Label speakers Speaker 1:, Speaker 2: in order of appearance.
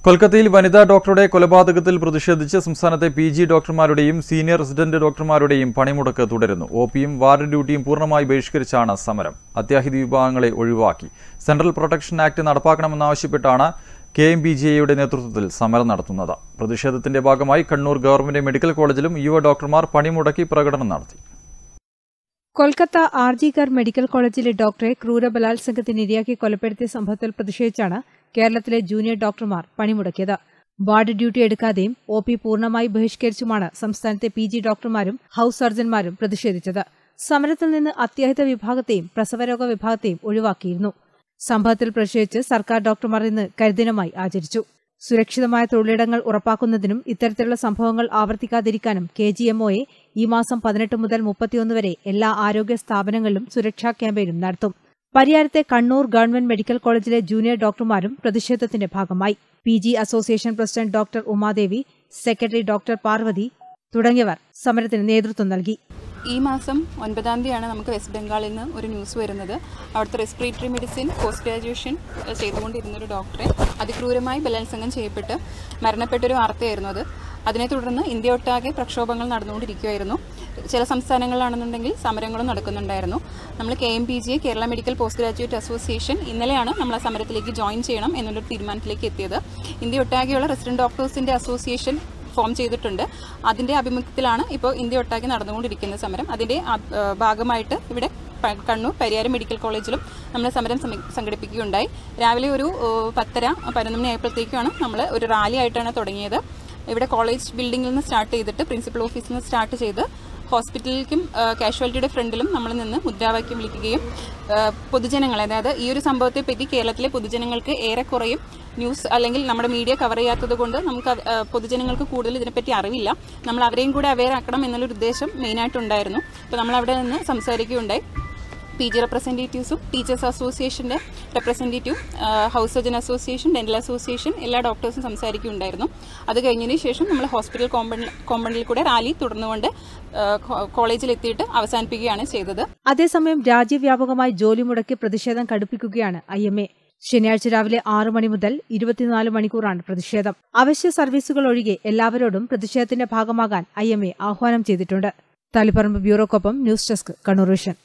Speaker 1: കൊൽക്കത്തയിൽ വനിതാ ഡോക്ടറുടെ കൊലപാതകത്തിൽ പ്രതിഷേധിച്ച് സംസ്ഥാനത്തെ PG ഡോക്ടർമാരുടെയും സീനിയർ റെസിഡന്റ് ഡോക്ടർമാരുടെയും പണിമുടക്ക് തുടരുന്നു. OPയും വാർഡ് ഡ്യൂട്ടിയും പൂർണ്ണമായി ബഹിഷ്കരിച്ചാണ് സമരം. അത്യാഹിത വിഭാഗങ്ങളെ ഒഴിവാക്കി. സെൻട്രൽ പ്രൊട്ടക്ഷൻ ആക്ട് നടപ്പാക്കണമെന്നാവശ്യപ്പെട്ടാണ് KMPGAയുടെ നേതൃത്വത്തിൽ സമരം നടത്തുന്നത്. പ്രതിഷേധത്തിന്റെ ഭാഗമായി കണ്ണൂർ ഗവൺമെന്റ് മെഡിക്കൽ കോളേജിലും യുവ ഡോക്ടർമാർ പണിമുടക്കി പ്രകടനം നടത്തി.
Speaker 2: കൊൽക്കത്ത RG-കർ മെഡിക്കൽ കോളേജിലെ ഡോക്ടറെ ക്രൂരബലാത്സംഗത്തിന് ഇരയാക്കി കൊലപ്പെടുത്തിയ സംഭവത്തിൽ പ്രതിഷേധിച്ചാണ് കേരളത്തിലെ ജൂനിയർ ഡോക്ടർമാർ പണിമുടക്കിയത്. വാർഡ് ഡ്യൂട്ടി എടുക്കാതെയും OP പൂർണ്ണമായി ബഹിഷ്കരിച്ചുമാണ് സംസ്ഥാനത്തെ PG ഡോക്ടർമാരും ഹൌസ് സർജൻമാരും പ്രതിഷേധിച്ചത്. സമരത്തിൽ നിന്ന് അത്യാഹിത വിഭാഗത്തെയും പ്രസവരോഗ വിഭാഗത്തെയും ഒഴിവാക്കിയിരുന്നു. സംഭവത്തിൽ പ്രതിഷേധിച്ച് സർക്കാർ ഡോക്ടർമാർ ഇന്ന് കരിദിനമായി ആചരിച്ചു. സുരക്ഷിതമായ തൊഴിലിടങ്ങൾ ഉറപ്പാക്കുന്നതിനും ഇത്തരത്തിലുള്ള സംഭവങ്ങൾ ആവർത്തിക്കാതിരിക്കാനും KGMOയെ ഈ മാസം 18 മുതൽ 31 വരെ എല്ലാ ആരോഗ്യ സ്ഥാപനങ്ങളിലും സുരക്ഷാ ക്യാമ്പയിനും നടത്തും. പരിയാരത്തെ കണ്ണൂർ ഗവൺമെന്റ് മെഡിക്കൽ കോളേജിലെ ജൂനിയർ ഡോക്ടർമാരും പ്രതിഷേധത്തിന്റെ ഭാഗമായി. PG association president doctor Umadevi, secretary doctor Parvathi തുടങ്ങിയവർ സമരത്തിന് നേതൃത്വം നൽകി.
Speaker 3: ഈ മാസം 9-ാം തീയതിയാണ് നമുക്ക് വെസ്റ്റ് ബംഗാളിൽ നിന്ന് ഒരു ന്യൂസ് വരുന്നത്. അവിടുത്തെ റെസ്പിറേറ്ററി മെഡിസിൻ പോസ്റ്റ് ഗ്രാജുവേഷൻ ചെയ്തുകൊണ്ടിരുന്നൊരു ഡോക്ടറെ അതിക്രൂരമായി ബലാത്സംഗം ചെയ്യപ്പെട്ട് മരണപ്പെട്ടൊരു വാർത്തയായിരുന്നു അത്. അതിനെ തുടർന്ന് ഇന്ത്യ ഒട്ടാകെ പ്രക്ഷോഭങ്ങൾ നടന്നുകൊണ്ടിരിക്കുകയായിരുന്നു. ചില സംസ്ഥാനങ്ങളിലാണെന്നുണ്ടെങ്കിൽ സമരങ്ങളും നടക്കുന്നുണ്ടായിരുന്നു. നമ്മൾ KMPGA Kerala medical post graduate association ഇന്നലെയാണ് നമ്മൾ ആ സമരത്തിലേക്ക് ജോയിൻ ചെയ്യണം എന്നുള്ളൊരു തീരുമാനത്തിലേക്ക് എത്തിയത്. ഇന്ത്യ ഒട്ടാകെയുള്ള റെസിഡന്റ് ഡോക്ടേഴ്സിന്റെ അസോസിയേഷൻ ഫോം ചെയ്തിട്ടുണ്ട്. അതിൻ്റെ ആഭിമുഖ്യത്തിലാണ് ഇപ്പോൾ ഇന്ത്യ ഒട്ടാകെ നടന്നുകൊണ്ടിരിക്കുന്ന സമരം. അതിൻ്റെ ഭാഗമായിട്ട് ഇവിടെ കണ്ണൂർ പരിയാരം മെഡിക്കൽ കോളേജിലും നമ്മൾ സമരം സംഘടിപ്പിക്കുകയുണ്ടായി. രാവിലെ ഒരു 10:30-11 മണി ആയപ്പോഴത്തേക്കാണ് നമ്മൾ ഒരു റാലി ആയിട്ടാണ് തുടങ്ങിയത്. ഇവിടെ കോളേജ് ബിൽഡിങ്ങിൽ നിന്ന് സ്റ്റാർട്ട് ചെയ്തിട്ട് പ്രിൻസിപ്പൽ ഓഫീസിൽ നിന്ന് സ്റ്റാർട്ട് ചെയ്ത് ഹോസ്പിറ്റലിലേക്കും കാഷ്വാലിറ്റിയുടെ ഫ്രണ്ടിലും നമ്മൾ നിന്ന് മുദ്രാവാക്യം വിളിക്കുകയും പൊതുജനങ്ങളെ, അതായത് ഈ ഒരു സംഭവത്തെപ്പറ്റി കേരളത്തിലെ പൊതുജനങ്ങൾക്ക് ഏറെക്കുറയും ന്യൂസ് അല്ലെങ്കിൽ നമ്മുടെ മീഡിയ കവർ ചെയ്യാത്തത് കൊണ്ട് നമുക്ക് പൊതുജനങ്ങൾക്ക് കൂടുതൽ ഇതിനെപ്പറ്റി അറിവില്ല. നമ്മൾ അവരെയും കൂടെ അവെയർ ആക്കണം എന്നുള്ളൊരു ഉദ്ദേശം മെയിനായിട്ടുണ്ടായിരുന്നു. അപ്പോൾ നമ്മൾ അവിടെ നിന്ന് സംസാരിക്കുകയുണ്ടായി. PG റെപ്രസെൻറ്റേറ്റീവ്സും ടീച്ചേഴ്സ് അസോസിയേഷൻ്റെ റെപ്രസെൻറ്റേറ്റീവും house surgeon association, dental association എല്ലാ ഡോക്ടേഴ്സും സംസാരിക്കുകയുണ്ടായിരുന്നു. അത് കഴിഞ്ഞതിന് ശേഷം നമ്മൾ ഹോസ്പിറ്റൽ കോമ്പൗണ്ടിൽ കൂടെ റാലി തുടർന്നുകൊണ്ട് കോളേജിലെത്തിയിട്ട് അവസാനിപ്പിക്കുകയാണ് ചെയ്തത്.
Speaker 2: അതേസമയം രാജ്യവ്യാപകമായി ജോലി മുടക്കി പ്രതിഷേധം കടുപ്പിക്കുകയാണ് IMA. ശനിയാഴ്ച രാവിലെ 6 മണി മുതൽ 24 മണിക്കൂറാണ് പ്രതിഷേധം. അവശ്യ സർവീസുകൾ ഒഴികെ എല്ലാവരോടും പ്രതിഷേധത്തിന്റെ ഭാഗമാകാൻ IMA ആഹ്വാനം ചെയ്തിട്ടുണ്ട്. തളിപ്പറമ്പ് ബ്യൂറോക്കൊപ്പം ന്യൂസ് ഡെസ്ക്, കണ്ണൂർ വിഷൻ.